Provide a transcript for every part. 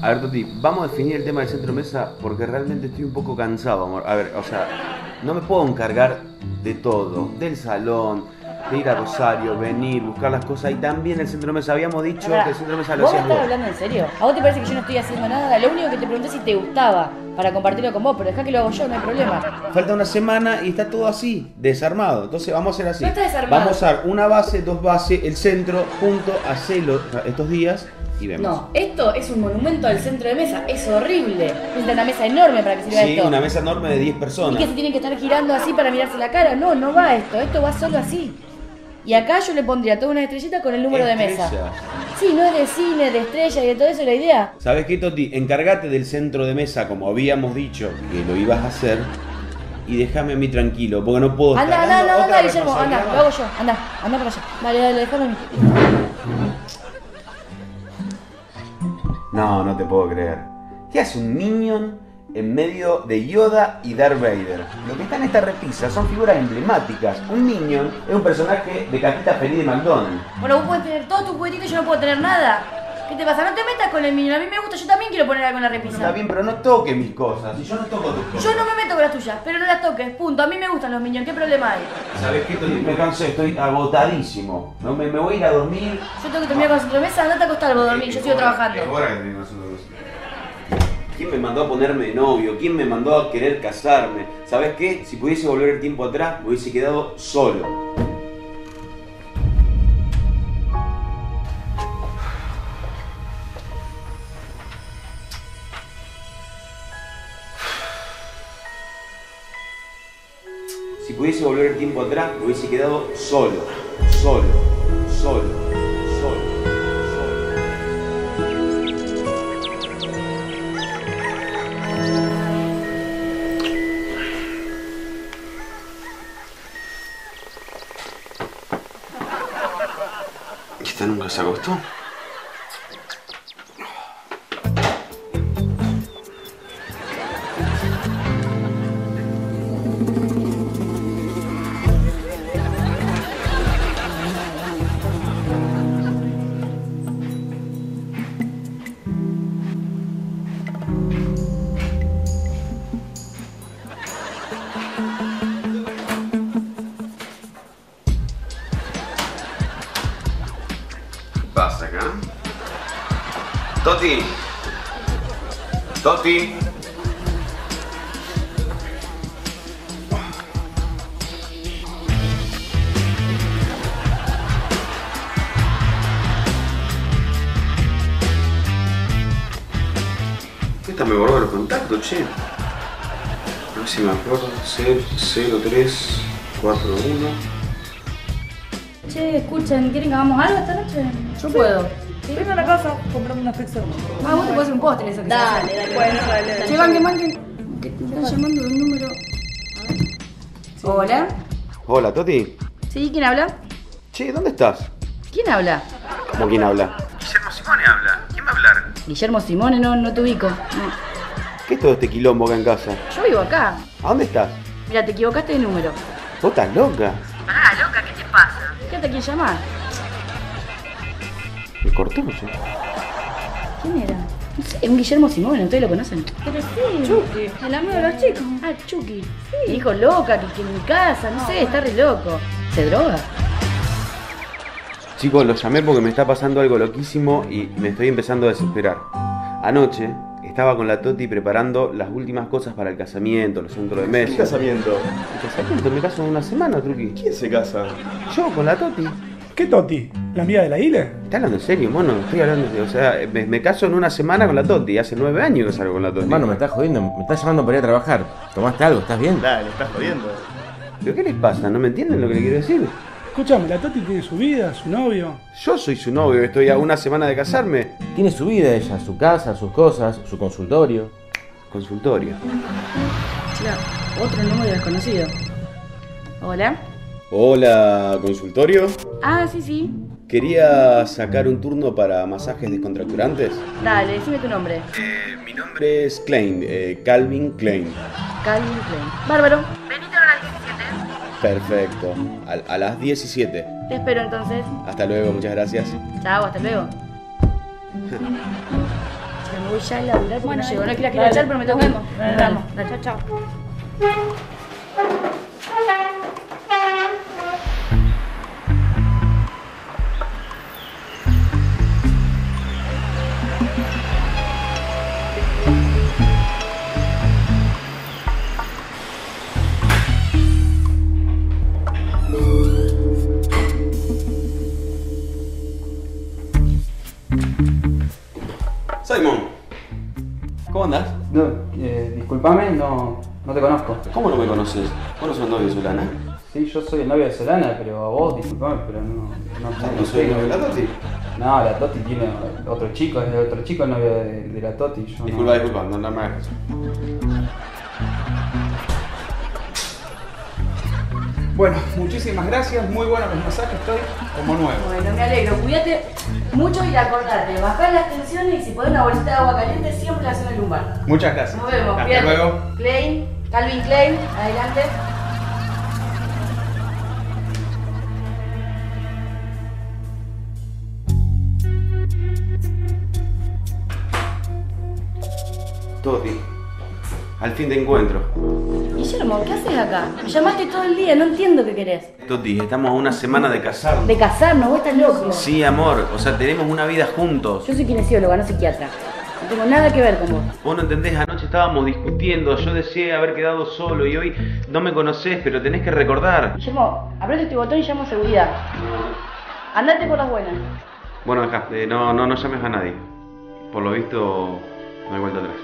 A ver, Toti, vamos a definir el tema del centro mesa porque realmente estoy un poco cansado, amor. A ver, o sea, no me puedo encargar de todo, del salón, de ir a Rosario, venir, buscar las cosas y también el centro mesa. Habíamos dicho que el centro mesa lo ¿Vos me hacías estás vos. hablando en serio? ¿A vos te parece que yo no estoy haciendo nada? Lo único que te pregunté es si te gustaba para compartirlo con vos, pero dejá que lo hago yo, no hay problema. Falta una semana y está todo así, desarmado. Entonces vamos a hacer así. No está desarmado. Vamos a usar una base, dos bases, el centro, punto, hacelo estos días y vemos. No, esto es un monumento al centro de mesa, es horrible. Necesita una mesa enorme para que sirva Sí, esto. una mesa enorme de 10 Y personas. que se tienen que estar girando así para mirarse la cara. No, no va esto va solo así. Y acá yo le pondría toda una estrellita con el número de mesa. Estrella. Sí, no es de cine, de estrella y de todo eso la idea. ¿Sabes qué, Toti? Encárgate del centro de mesa como habíamos dicho que lo ibas a hacer y déjame a mí tranquilo, porque no puedo estar dando Anda, otra Guillermo, anda, responsabilidad lo hago más. yo, anda para allá. Dale, déjame a mí. No, no te puedo creer. ¿Qué hace un Minion en medio de Yoda y Darth Vader? Lo que está en esta repisa son figuras emblemáticas. Un Minion es un personaje de cajita feliz de McDonald's. Bueno, vos podés tener todos tus juguetitos y yo no puedo tener nada. ¿Qué te pasa? No te metas con el Minion, a mí me gusta, yo también quiero poner algo en la repisa. Está bien, pero no toques mis cosas. Si yo no toco tus cosas. Yo no me meto con las tuyas, pero no las toques, punto. A mí me gustan los Minions, ¿qué problema hay? ¿Sabes qué, Toti? Me cansé, estoy agotadísimo. No, me voy a ir a dormir. Yo tengo que terminar con el centro de mesa, andate a acostar vos dormir, yo sigo trabajando. Es hora que termine haciendo cosas. ¿Quién me mandó a ponerme de novio? ¿Quién me mandó a querer casarme? ¿Sabes qué? Si pudiese volver el tiempo atrás, me hubiese quedado solo. Si pudiese volver el tiempo atrás, me hubiese quedado solo. Solo. Solo. Solo. ¿Esta nunca se acostó? ¿Qué pasa acá? Toti. Toti. Esta me borró los contactos, che. A ver si me acuerdo. 0341. Che, escuchen, ¿quieren que hagamos algo esta noche? Yo puedo. Ven a la casa, comprame una pizza. Ah, vos te podés hacer un postre eso que Dale, se hace. dale. Bueno, dale. Che, manquen. Que te están llamando de un número. Hola. Hola, Toti. ¿Sí? ¿Quién habla? Che, ¿dónde estás? ¿Quién habla? ¿Cómo quién habla? Guillermo Simone habla. ¿Quién va a hablar? Guillermo Simone, no te ubico. No. ¿Qué es todo este quilombo acá en casa? Yo vivo acá. ¿A dónde estás? Mira, te equivocaste de número. ¿Vos estás loca? Pará, loca, ¿qué te pasa? Fíjate a quién llamar. Me cortó, che. ¿Quién era? No sé, un Guillermo Simone, ¿ustedes lo conocen? Pero sí. Chucky. El amigo de los chicos. Ah, Chucky. Sí. Me dijo loca, que en mi casa, no sé, está re loco. ¿Se droga? Chicos, los llamé porque me está pasando algo loquísimo y me estoy empezando a desesperar. Anoche estaba con la Toti preparando las últimas cosas para el casamiento, los centros de mesa. ¿Qué casamiento? ¿El casamiento? Me caso en una semana, Truqui. ¿Quién se casa? Yo con la Toti. ¿Qué Toti? ¿La amiga de la isla? ¿Estás hablando en serio, mono? Estoy hablando de... O sea, me caso en una semana con la Toti. Hace 9 años que salgo con la Toti. Hermano, me estás jodiendo, me estás llamando para ir a trabajar. ¿Tomaste algo? ¿Estás bien? Dale, estás jodiendo. ¿Pero qué les pasa? ¿No me entienden lo que le quiero decir? Escúchame, la Toti tiene su vida, su novio. Yo soy su novio, estoy a una semana de casarme. Tiene su vida ella, su casa, sus cosas, su consultorio. Consultorio. Claro, otro número desconocido. ¿Hola? Hola, consultorio. Ah, sí. Quería sacar un turno para masajes descontracturantes. Dale, decime tu nombre. Mi nombre es Klein, Calvin Klein. Calvin Klein. Bárbaro. Venite a las 17. Perfecto. A las 17. Te espero entonces. Hasta luego, muchas gracias. Chao, hasta luego. Me voy ya a laburar porque Bueno, no llego. No quiero dale, echar, pero me nos tengo que ir. vemos. Nos vemos. Dale. Chao, chao. Simon, ¿cómo andás? No, discúlpame, no te conozco. ¿Cómo no me conoces? ¿Vos no sos novio de Solana? Sí, yo soy el novio de Solana, pero a vos, discúlpame, pero no soy el novio de la Toti? No, la Toti tiene otro chico, es otro chico el novio de la Toti. Yo Disculpa, no me hagas. Bueno, muchísimas gracias, muy buenos los masajes, estoy como nuevo. Bueno, me alegro. Cuídate mucho y acordate. Bajar las tensiones y si podés una bolsita de agua caliente, siempre la zona lumbar. Muchas gracias. Nos vemos. Hasta cuídate. luego. Klein, Calvin Klein, adelante. Toti, al fin te encuentro. Guillermo, ¿qué haces acá? Me llamaste todo el día, no entiendo qué querés. Toti, estamos a una semana de casarnos. De casarnos, vos estás loco. Sí, amor, o sea, tenemos una vida juntos. Yo soy kinesióloga, no psiquiatra. No tengo nada que ver con vos. Vos no entendés, anoche estábamos discutiendo, yo deseé haber quedado solo y hoy no me conocés, pero tenés que recordar. Guillermo, aprieta este botón y llamo a seguridad. Andate por las buenas. Bueno, dejá, no llames a nadie. Por lo visto, no hay vuelta atrás.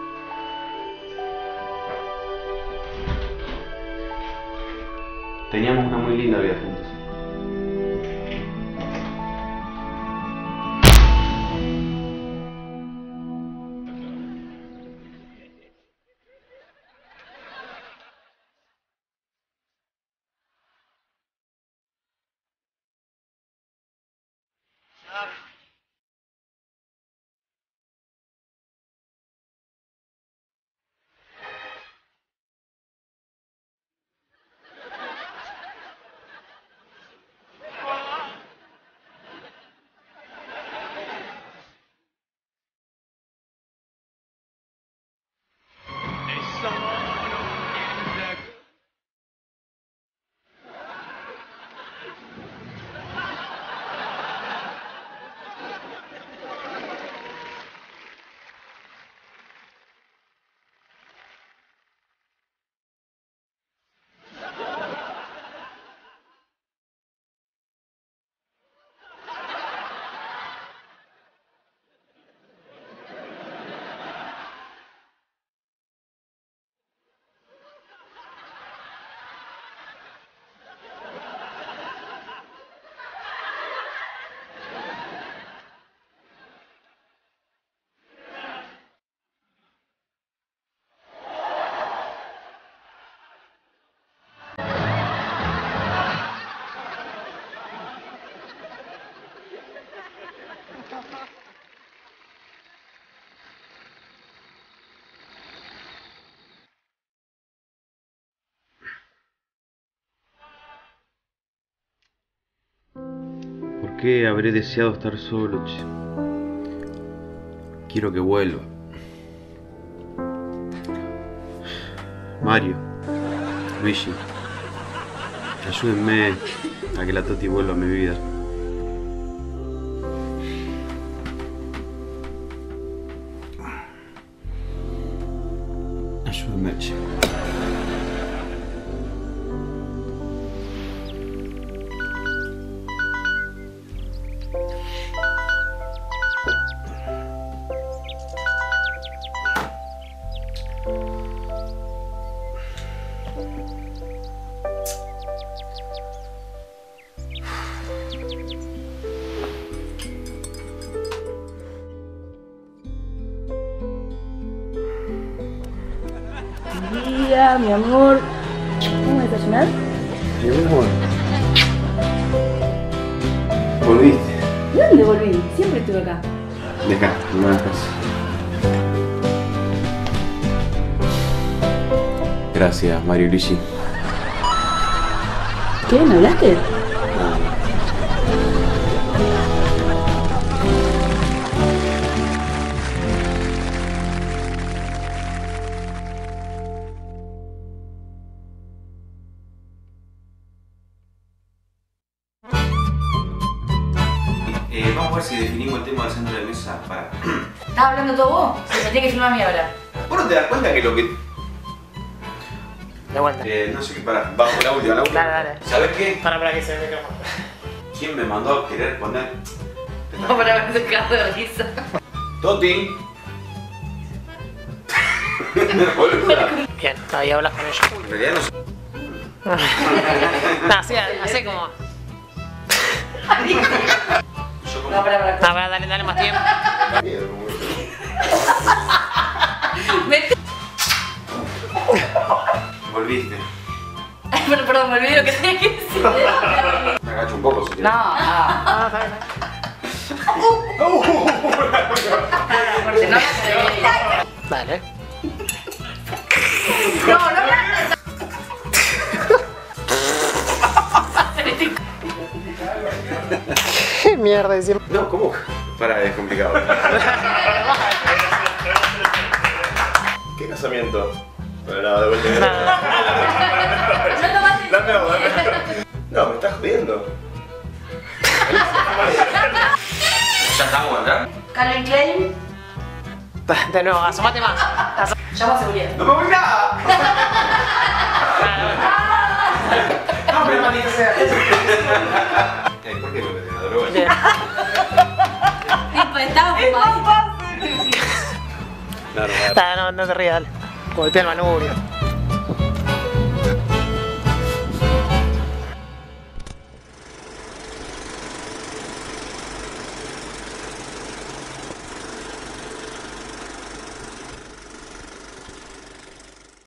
Teníamos una muy linda vida juntos. ¿Por qué habré deseado estar solo, che? Quiero que vuelva. Mario, Luigi, ayúdenme a que la Toti vuelva a mi vida. Ayúdenme, che. Buen día, mi amor. ¿Vamos a desayunar? Mi amor. Volviste. ¿De dónde volví? Siempre estuve acá. Deja, no me hagas caso. Gracias, Mario y Luigi. ¿Qué? ¿Me hablaste? a ver si definimos el tema del centro de mesa. Para. ¿Estás hablando todo vos? Se me tiene que filmar a mí ahora. ¿Vos no te das cuenta que lo que... De vuelta. no sé qué, vamos, la última. Dale. ¿Sabes qué? Para que se me micrófono. ¿Quién me mandó a querer poner? No, para ver ese caso de risa. Toti. Boluda. Bien, ahí hablas con ella. En realidad no sé. No, así como. Yo como... No, para. No, para, dale más tiempo. Volviste. Perdón, me olvidé lo que tenía que decir. Me agacho un poco si quieres. No. Ah, está bien. Dale. ¿Qué mierda decir? No, ¿cómo? Para, es complicado. ¿Qué casamiento? Pero no, de vuelta. Dame. No, me estás jodiendo. ¿Ya estamos acá? Calvin Klein. De nuevo, asomate más. Llama a seguridad. ¡No me voy nada! No, pero maldita sea. ¿Por qué me metí una droga? Bien. Tipo, estaba fumado. No, No te rías, dale. Golpea el manubrio.